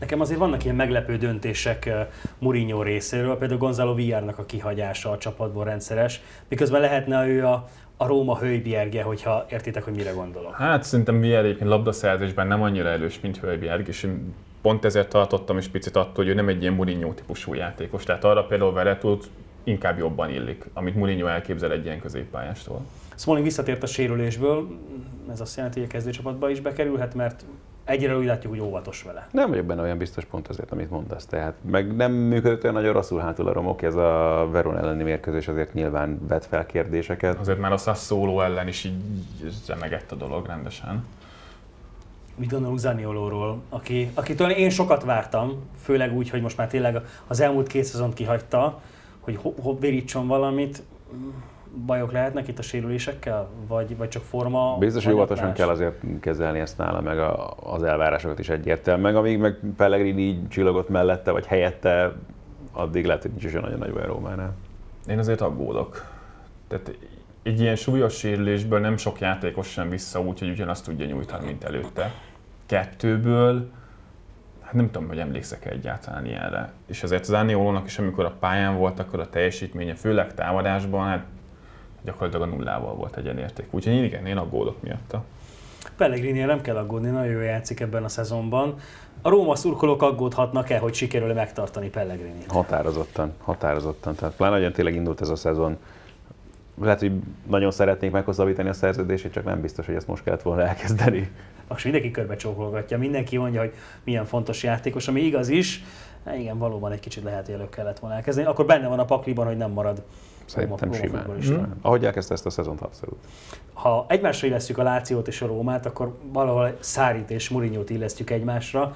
Speaker 1: Nekem azért vannak ilyen meglepő döntések Mourinho részéről, például Gonzalo Villarnak a kihagyása a csapatból rendszeres, miközben lehetne ő a Róma Højbjerge, hogyha értitek, hogy mire gondolok.
Speaker 3: Hát szerintem Villar egyébként labdaszerzésben nem annyira erős, mint Højbjerg, és én pont ezért tartottam is picit attól, hogy ő nem egy ilyen Mourinho típusú játékos. Tehát arra például Veretút inkább jobban illik, amit Mourinho elképzel egy ilyen középpályástól.
Speaker 1: Smalling visszatért a sérülésből, ez azt jelenti, hogy a kezdőcsapatba is bekerülhet, mert egyre úgy látjuk, hogy óvatos vele.
Speaker 2: Nem vagyok benne olyan biztos pont azért, amit mondasz. Tehát meg nem működött olyan nagyon rosszul hátul a Romok, ez a Verona elleni mérkőzés azért nyilván vet fel kérdéseket.
Speaker 3: Azért már a Sassuolo ellen is így zsemegett a dolog rendesen.
Speaker 1: Mit gondolunk Zaniolóról, akitől én sokat vártam, főleg úgy, hogy most már tényleg az elmúlt 2 szezont kihagyta, hogy virítson valamit. Bajok lehetnek itt a sérülésekkel? Vagy csak forma?
Speaker 2: Biztos, hogy óvatosan kell azért kezelni ezt nála, meg az elvárásokat is egyértelműen. Meg amíg meg Pellegrini így csillogott mellette, vagy helyette, addig lehet, hogy nincs is olyan nagyon nagy baj Rómánál.
Speaker 3: Én azért aggódok. Tehát egy ilyen súlyos sérülésből nem sok játékos sem vissza úgy, hogy ugyanazt tudja nyújtani, mint előtte. 2-ből, hát nem tudom, hogy emlékszek egyáltalán ilyenre. És ezért az Zaniolónak is, amikor a pályán volt, akkor a teljesítménye, főleg támadásban, hát gyakorlatilag a nullával volt egyenérték. Úgyhogy igen, én aggódok miatta.
Speaker 1: Pellegrini-nél nem kell aggódni, nagyon jól játszik ebben a szezonban. A Róma szurkolók aggódhatnak-e, hogy sikerül megtartani Pellegrinit?
Speaker 2: Határozottan. Tehát pláne nagyon tényleg indult ez a szezon. Lehet, hogy nagyon szeretnék meghosszabbítani a szerződését, csak nem biztos, hogy ezt most kellett volna elkezdeni.
Speaker 1: Most mindenki körbe csókolgatja, mindenki mondja, hogy milyen fontos játékos, ami igaz is. Igen, valóban egy kicsit lehet, hogy előbb kellett volna elkezdeni. Akkor benne van a pakliban, hogy nem marad.
Speaker 2: Szerintem simán. Ahogy elkezdte ezt a szezont, abszolút.
Speaker 1: Ha egymásra illesztjük a Lációt és a Rómát, akkor valahol Sarrit és Mourinhót illesztjük egymásra.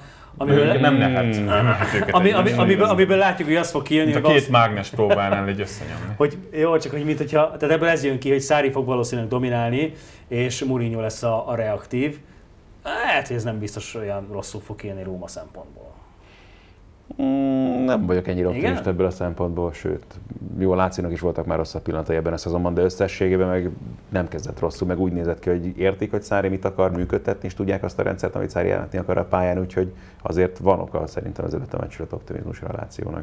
Speaker 1: Amiből látjuk, hogy az fog kijönni,
Speaker 3: hogy a két mágnes próbálnál így összenyomni.
Speaker 1: Hogy jó, csak hogy tehát ebből ez jön ki, hogy Sarri fog valószínűleg dominálni, és Mourinho lesz a reaktív. Hát, hogy ez nem biztos olyan rosszul fog kijönni Róma szempontból.
Speaker 2: Nem vagyok ennyire optimista ebből a szempontból, sőt, jó, a Lációnak is voltak már rosszabb pillanatai ebben a szezonban, de összességében meg nem kezdett rosszul, meg úgy nézett ki, hogy értik, hogy Sarri mit akar, működtetni, és tudják azt a rendszert, amit Sarri jelentni akar a pályán, úgyhogy azért van oka szerintem az előtt a meccsről optimizmusra a Lációnak.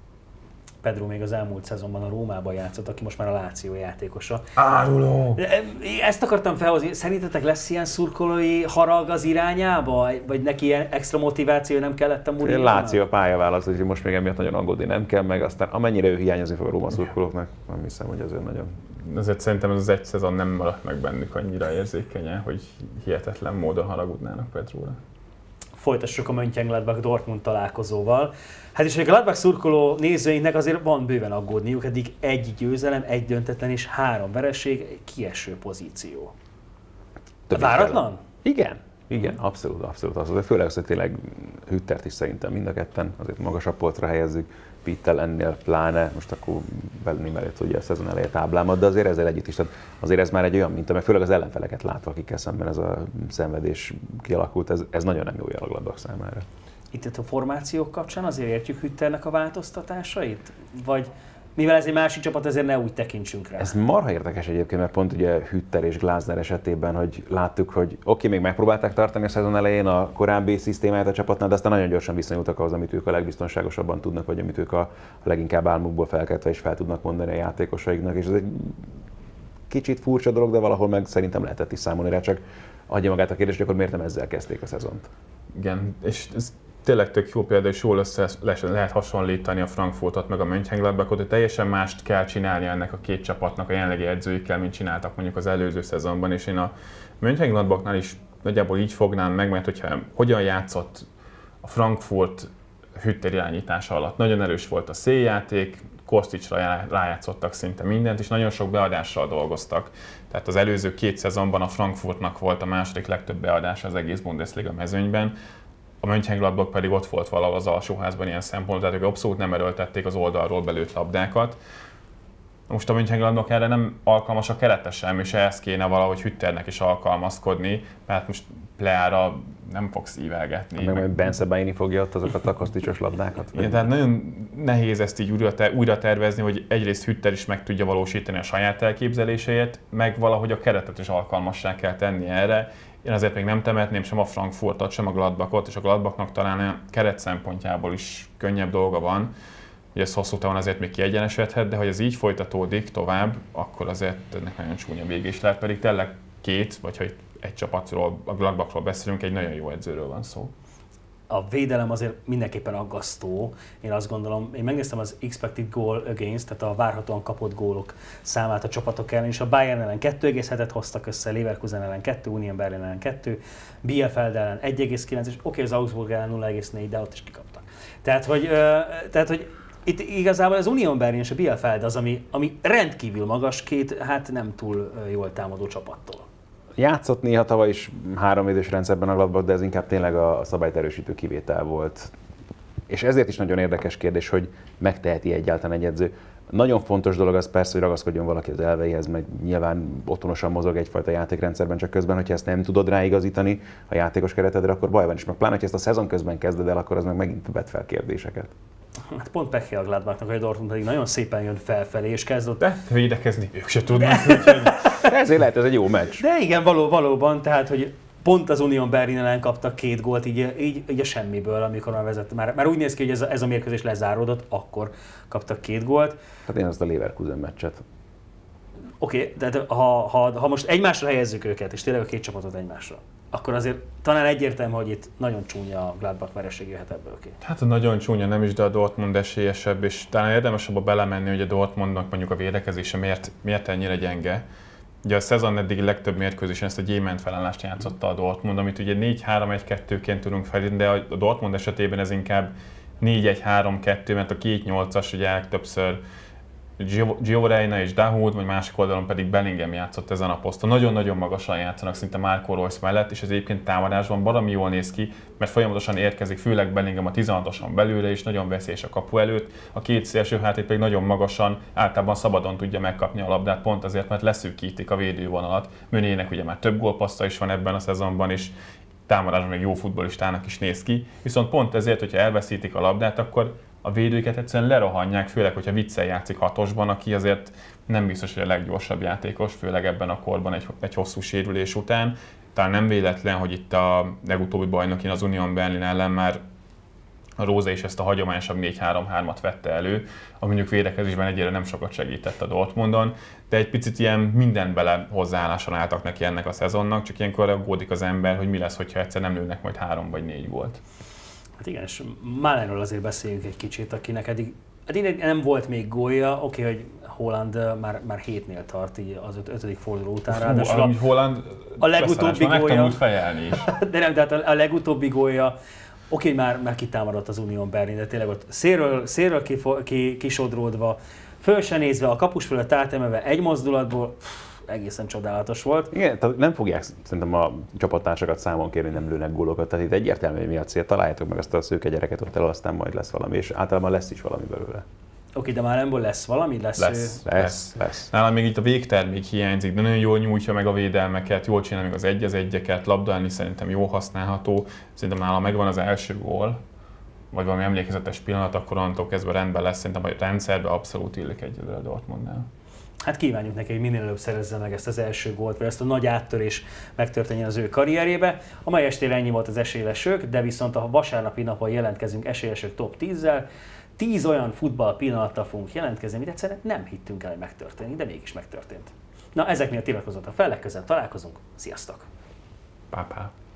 Speaker 1: Pedro még az elmúlt szezonban a Rómában játszott, aki most már a Láció játékosa.
Speaker 3: Áruló!
Speaker 1: Ezt akartam felhozni. Szerintetek lesz ilyen szurkolói harag az irányába? Vagy neki ilyen extra motiváció nem kellett a Mourinho?
Speaker 2: Láció a pályaválaszt, hogy most még emiatt nagyon aggódni nem kell, meg aztán amennyire ő hiányozni fog a Róma szurkolóknak, nem hiszem, hogy azért nagyon...
Speaker 3: Azért szerintem ez az egy szezon nem maradt meg bennük annyira érzékenyen, hogy hihetetlen módon haragudnának Pedróra.
Speaker 1: Folytassuk a Mönchengladbach-Dortmund találkozóval. Hát és a Gladbach szurkoló nézőinknek azért van bőven aggódniuk, eddig 1 győzelem, 1 döntetlen és 3 vereség, kieső pozíció. Váratlan?
Speaker 2: Igen, abszolút. Azért főleg az, hogy tényleg Hüttert is szerintem mind a ketten azért magasabb polcra helyezzük, Pittel ennél pláne, most akkor belni mellett ugye a szezon eleje táblámat, de azért ezzel együtt is, tehát azért ez már egy olyan minta, meg főleg az ellenfeleket látva, akikkel szemben ez a szenvedés kialakult, ez nagyon nem jó a Gladbach számára.
Speaker 1: Itt a formációk kapcsán azért értjük Hütternek a változtatásait? Vagy mivel ez egy másik csapat, ezért ne úgy tekintsünk rá?
Speaker 2: Ez marha érdekes egyébként, mert pont ugye Hütter és Glasner esetében, hogy láttuk, hogy még megpróbálták tartani a szezon elején a korábbi szisztémáját a csapatnál, de aztán nagyon gyorsan viszonyultak ahhoz, amit ők a legbiztonságosabban tudnak, vagy amit ők a leginkább álmukból felkeltve és fel tudnak mondani a játékosaiknak. És ez egy kicsit furcsa dolog, de valahol meg szerintem lehetett is számolni rá, csak adja magát a kérdést, hogy akkor miért nem ezzel kezdték a szezont.
Speaker 3: Igen, és ez tényleg tök jó példa, és jól össze lehet hasonlítani a Frankfurtot meg a Mönchengladbachot, hogy teljesen mást kell csinálni ennek a két csapatnak a jelenlegi edzőikkel, mint csináltak mondjuk az előző szezonban, és én a Mönchengladbachnál is nagyjából így fognám meg, mert hogyha hogyan játszott a Frankfurt Hütter irányítása alatt. Nagyon erős volt a széljáték, Kostićra rájátszottak szinte mindent, és nagyon sok beadással dolgoztak. Tehát az előző 2 szezonban a Frankfurtnak volt a második legtöbb beadása az egész Bundesliga mezőnyben, a Mönchengladbach pedig ott volt valahol az alsóházban ilyen szempontból, tehát ők abszolút nem erőltették az oldalról belőtt labdákat. Most a Mönchengladbach erre nem alkalmas a kerete sem, és ehhez kéne valahogy Hütternek is alkalmazkodni, mert most Pleára nem fog szívelgetni.
Speaker 2: Meg majd Ben Sebaini fogja ott azokat a Kostićos labdákat.
Speaker 3: Igen, tehát nagyon nehéz ezt így újra tervezni, hogy egyrészt Hütter is meg tudja valósítani a saját elképzeléseit, meg valahogy a keretet is alkalmassá kell tenni erre, Én azért még nem temetném sem a Frankfurtot, sem a Gladbachot, és a Gladbachnak talán a keret szempontjából is könnyebb dolga van, hogy ez hosszú távon azért még kiegyenesedhet, de hogy ez így folytatódik tovább, akkor azért ennek nagyon csúnya vége is lehet, pedig tényleg két, vagy hogy egy csapatról, a Gladbachról beszélünk, egy nagyon jó edzőről van szó.
Speaker 1: A védelem azért mindenképpen aggasztó. Én azt gondolom, én megnéztem az expected goal against, tehát a várhatóan kapott gólok számát a csapatok ellen, és a Bayern ellen 2,7-et hoztak össze, Leverkusen ellen 2, Union Berlin ellen 2, Bielefeld ellen 1,9, és oké, az Augsburg ellen 0,4, de ott is kikaptak. Tehát, hogy itt igazából az Union Berlin és a Bielefeld az, ami rendkívül magas, két hát nem túl jól támadó csapattól.
Speaker 2: Játszott néha tavaly is 3 védős rendszerben a Gladbach, de ez inkább tényleg a szabályt erősítő kivétel volt. És ezért is nagyon érdekes kérdés, hogy megteheti egyáltalán egy edző. Nagyon fontos dolog az persze, hogy ragaszkodjon valaki az elveihez, meg nyilván otthonosan mozog egyfajta játékrendszerben, csak közben, hogyha ezt nem tudod ráigazítani a játékos keretedre, akkor baj van is. Meg pláne, hogy ezt a szezon közben kezded el, akkor az meg megint vet fel kérdéseket.
Speaker 1: Hát pont pekje a Gladbachnak, hogy a Dortmund pedig nagyon szépen jön felfelé, és kezd ott...
Speaker 3: De védekezni ők se tudnak.
Speaker 2: Ezért lehet, ez egy jó meccs.
Speaker 1: De igen, valóban, tehát, hogy pont az Union Berlin ellen kaptak 2 gólt, így a semmiből, amikor már vezett. Már úgy néz ki, hogy ez a mérkőzés lezáródott, akkor kaptak 2 gólt.
Speaker 2: Hát én azt a Leverkusen meccset.
Speaker 1: Oké, de ha most egymásra helyezzük őket, és tényleg a 2 csapatot egymásra, akkor azért talán egyértelmű, hogy itt nagyon csúnya a Gladbach vereség jöhet ebből ki.
Speaker 3: Hát nagyon csúnya nem is, de a Dortmund esélyesebb, és talán érdemes abba belemenni, hogy a Dortmundnak mondjuk a védekezése miért ennyire gyenge. Ugye a szezon eddigi legtöbb mérkőzésen ezt a gyémánt felállást játszotta a Dortmund, amit ugye 4-3-1-2-ként tudunk felírni, de a Dortmund esetében ez inkább 4-1-3-2, mert a 2-8-as ugye többször Gio Reyna és Dahoud, vagy másik oldalon pedig Bellingham játszott ezen a poszton. Nagyon-nagyon magasan játszanak szinte Marco Reus mellett, és ez egyébként támadásban baromi jól néz ki, mert folyamatosan érkezik, főleg Bellingham a 16-oson belőle, és nagyon veszélyes a kapu előtt. A 2 szélső hátvéd pedig nagyon magasan, általában szabadon tudja megkapni a labdát, pont azért, mert leszűkítik a védővonalat. Mönének ugye már több gólpassza is van ebben a szezonban, és támadásban még jó futballistának is néz ki. Viszont pont ezért, hogyha elveszítik a labdát, akkor a védőket egyszerűen lerohanják, főleg, hogyha Witsel játszik 6-osban, aki azért nem biztos, hogy a leggyorsabb játékos, főleg ebben a korban egy hosszú sérülés után. Talán nem véletlen, hogy itt a legutóbbi bajnokin az Union Berlin ellen már a Rose is ezt a hagyományosabb 4-3-3-at vette elő, ami mondjuk védekezésben egyre nem sokat segített a Dortmundon, de egy picit ilyen minden bele hozzáálláson álltak neki ennek a szezonnak, csak ilyenkor aggódik az ember, hogy mi lesz, hogyha egyszer nem lőnek majd 3 vagy 4 gólt.
Speaker 1: Hát igen, és Málenről azért beszéljünk egy kicsit, akinek eddig nem volt még gólja, oké, hogy Haaland már 7-nél tart így az 5. forduló után.
Speaker 3: Ráadásul Haaland
Speaker 1: a legutóbbi gólja,
Speaker 3: fejelni is.
Speaker 1: De nem, tehát a legutóbbi gólja, oké, már kitámadott az Union Berlin, de tényleg ott szélről kisodródva, föl se nézve, a kapus fölött átemelve egy mozdulatból, egészen csodálatos volt.
Speaker 2: Igen, tehát nem fogják szerintem a csapattársakat számon kérni, nem lőnek gólokat, tehát itt egyértelmű, hogy mi a cél. Találjátok meg azt a szőke gyereket ott el, aztán majd lesz valami, és általában lesz is valami belőle.
Speaker 1: Oké, de Málenból lesz valami?
Speaker 2: Lesz.
Speaker 3: Nálam még itt a végtermék hiányzik, de nagyon jól nyújtja meg a védelmeket, jól csinál meg az 1-1-eket, labdálni szerintem jó használható. Szerintem nálam megvan az első gól, vagy valami emlékezetes pillanat, akkor onnantól kezdve rendben lesz, szerintem a rendszerbe abszolút illik egyelőre a Dortmundnál.
Speaker 1: Hát kívánjuk neki, hogy minél előbb szerezze meg ezt az első gólt, vagy ezt a nagy áttörés megtörténjen az ő karrierjébe. A mai estére ennyi volt az esélyesök, de viszont a vasárnapi napon jelentkezünk esélyesök top 10-zel. 10 olyan futball pillanattal fogunk jelentkezni, amit egyszerűen nem hittünk el, hogy megtörténik, de mégis megtörtént. Na, ezek miatt iratkozzatok fel, legközelebb találkozunk. Sziasztok!
Speaker 3: Pá.